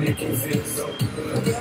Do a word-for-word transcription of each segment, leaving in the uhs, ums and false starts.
make you feel so good.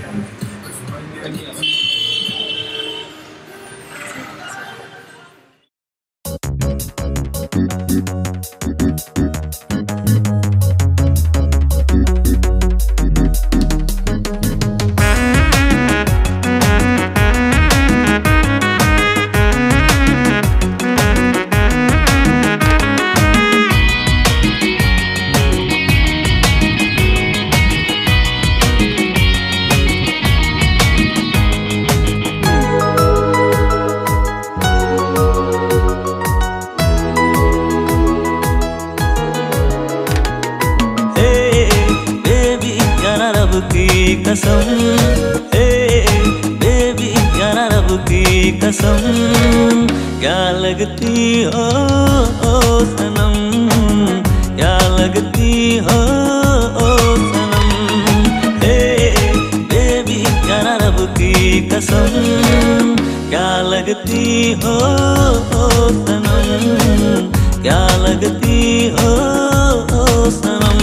की कसम, ए baby यारा रब की कसम, क्या लगती हो ओ सनम, क्या लगती हो ओ सनम, ए बेबी यारा रब की कसम, क्या लगती हो ओ सनम, क्या लगती हो ओ सनम।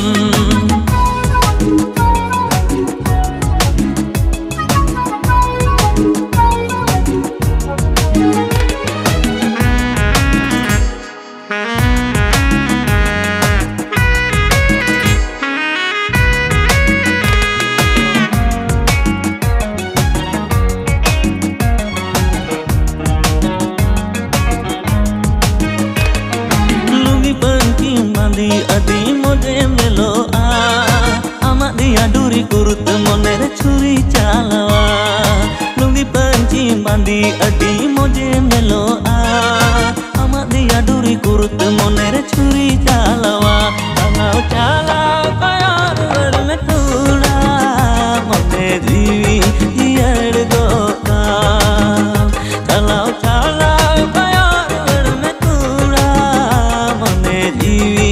Adi mode melo a amadi aduri kurut monere churi chalawa lungi panci mandi adi mode melo a amadi aduri kurut monere churi chalawa kalau chala kayar varme thula mone jivi diyar go ka kalau chala kayar varme thula mone jivi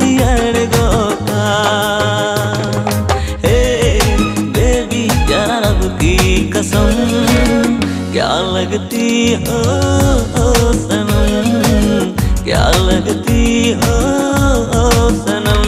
कसम, क्या लगती हो ओ सनम, क्या लगती हो ओ सनम।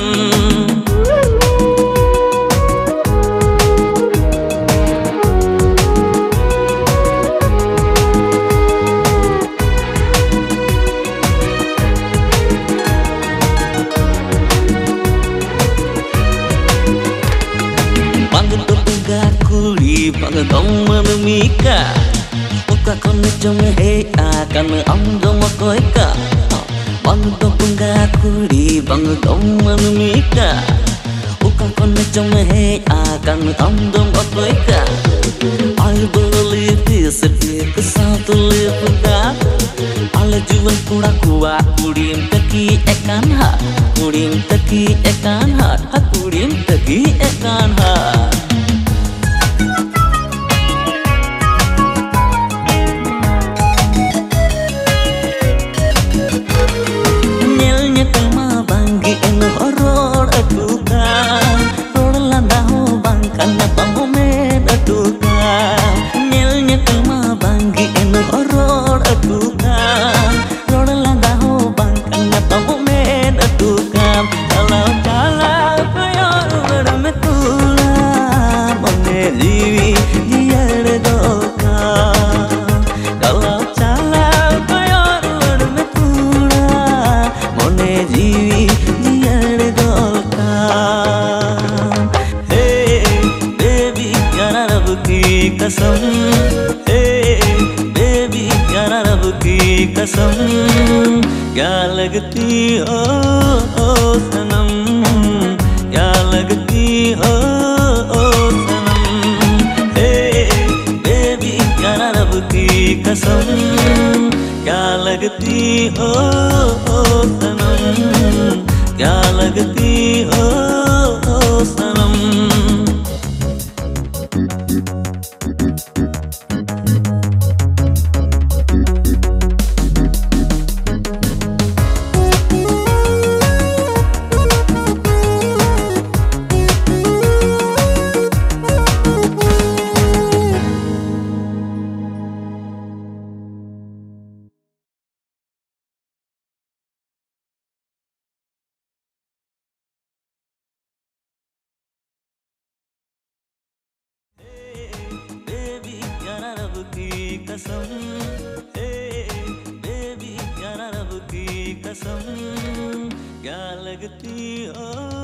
Bang dong menumika, muka kau cuma hei akan am dong makoika. Bang dong penggakuli, bang dong menumika, muka kau cuma hei akan am dong makoika. I believe this, it is satu lepuka. Ala juan kuda kuat, kudim taki ekan ha, kudim taki ekan ha, ha kudim taki ekan ha. कसम, ए baby यारा रब की कसम, क्या लगती हो ओ सनम, क्या लगती हो ओ सनम, ए बेबी यारा रब की कसम, क्या लगती हो ओ सनम, क्या लगती हो ओ सनम। कसम, ए बेबी यारा रब की कसम, क्या लगती हो